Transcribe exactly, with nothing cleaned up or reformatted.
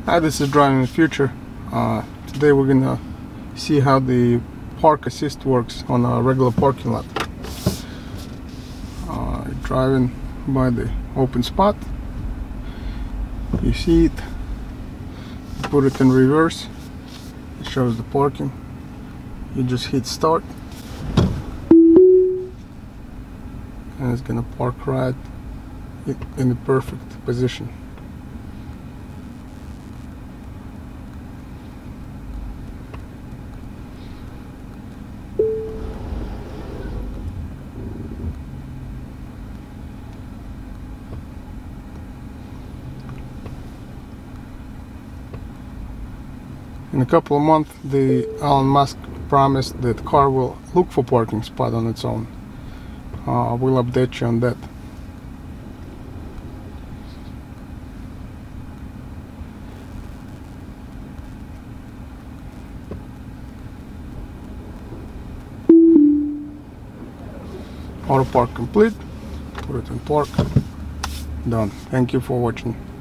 Hi, this is Driving the Future. Uh, today we're gonna see how the park assist works on a regular parking lot. Uh, driving by the open spot, you see it, you put it in reverse, it shows the parking, you just hit start and it's gonna park right in the perfect position. In a couple of months, the Elon Musk promised that the car will look for parking spot on its own. Uh, we'll update you on that. Autopark complete. Put it in park. Done. Thank you for watching.